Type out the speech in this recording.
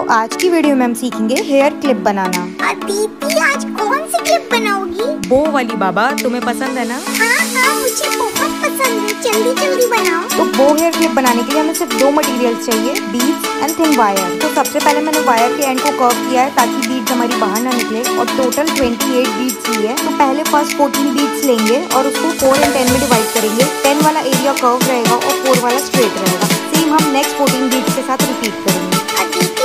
आज की वीडियो में हम सीखेंगे हेयर क्लिप बनाना। दीदी आज कौन सी क्लिप बनाओगी? बो वाली बाबा, तुम्हें पसंद है ना? हाँ मुझे बहुत पसंद है, जल्दी जल्दी बनाओ। तो बो हेयर क्लिप बनाने के लिए हमें सिर्फ दो मटेरियल्स चाहिए, बीड्स एंड थिन वायर। तो सबसे पहले मैंने वायर के एंड को कर्व किया है ताकि बीड्स हमारी बाहर ना निकले, और टोटल 28 बीड्स ली है। तो पहले फर्स्ट 14 बीड्स लेंगे और उसको 4 एंड 10 में डिवाइड करेंगे। 10 वाला एरिया कर्व रहेगा और 4 वाला स्ट्रेट रहेगा। सेम हम नेक्स्ट 14 बीड्स के साथ रिपीट करेंगे।